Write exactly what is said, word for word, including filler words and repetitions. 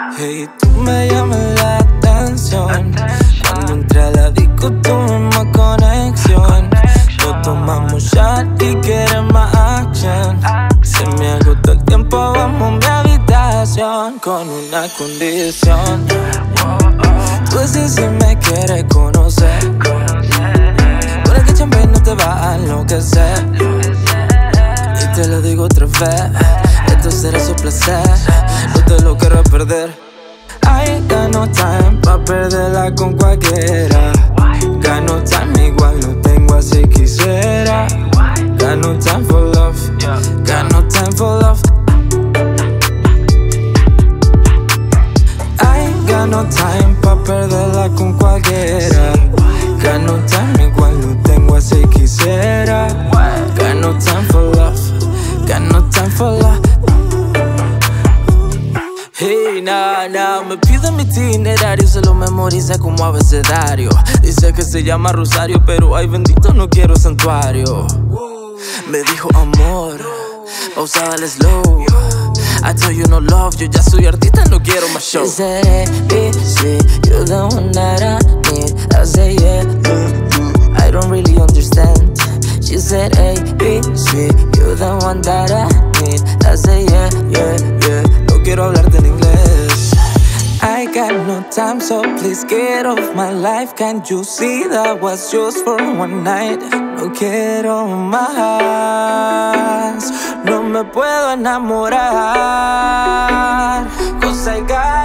Hey, tú me llamas la atención. Cuando entré a la disco tuvimos conexión. Nos tomamos shot y quieres más action. Se me agotó el tiempo, vamos a mi habitación con una condición. Pues si se me quiere conocer, por el que champagne no te va a enloquecer. Y te lo digo otra vez, esto será su placer, no te lo quiero perder. I got no time pa' perderla con cualquiera. Got no time, igual no tengo así quisiera. Got no time for love, got no time for love. I got no time pa' perderla con cualquiera. Got no time, igual no tengo así quisiera. Got no time for love, got no time for love. Hey, nah, nah, me pide mi itinerario, se lo memoriza como abecedario. Dice que se llama Rosario, pero ay bendito no quiero santuario. Me dijo amor, pausada el slow. I tell you no love, yo ya soy artista, no quiero más show. She said A, B, C, you're the one that I need. I say yeah, mm, I don't really understand. She said A, B, C, you're the one that I need. I say yeah, yeah, yeah, no quiero hablarte en inglés. I got no time, so please get off my life. Can't you see that was just for one night? No quiero más, no me puedo enamorar. 'Cause I got